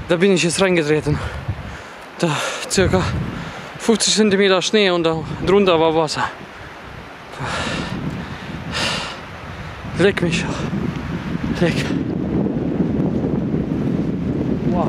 Da bin ich jetzt reingetreten. Da circa 50 cm Schnee und da drunter war Wasser. Leck mich. Leck. Wow.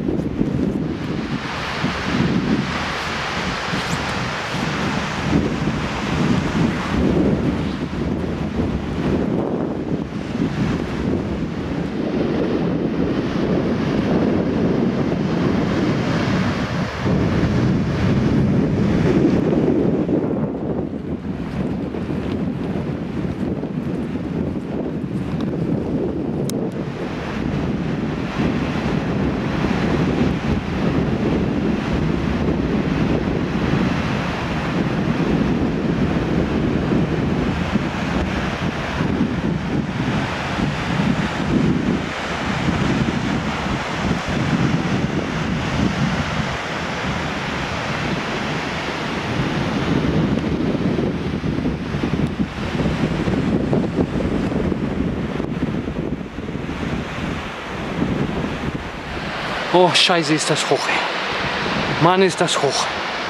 Oh, scheiße, ist das hoch. Mann, ist das hoch.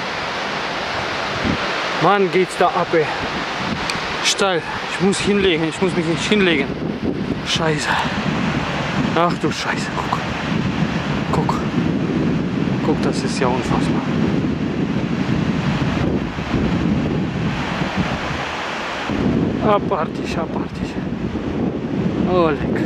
Mann, geht's da ab, ey. Steil. Ich muss hinlegen, ich muss mich nicht hinlegen. Scheiße. Ach du Scheiße, guck. Guck. Guck, das ist ja unfassbar. Abartig, abartig. Oh, leck.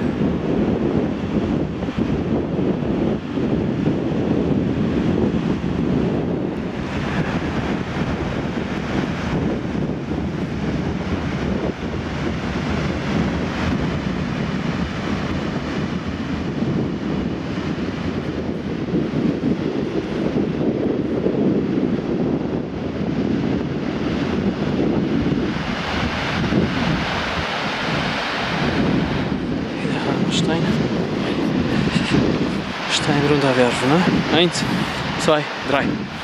Stein runterwerfen, ne? 1, 2, 3.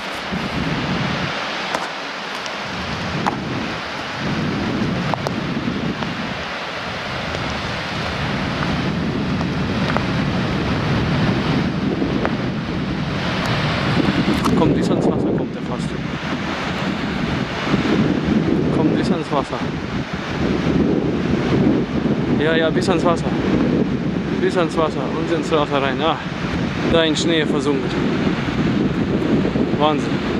Kommt bis ans Wasser, kommt er fast. Kommt bis ans Wasser. Ja, ja, bis ans Wasser. Bis ans Wasser und ins Wasser rein. Ah, da in Schnee versunken. Wahnsinn.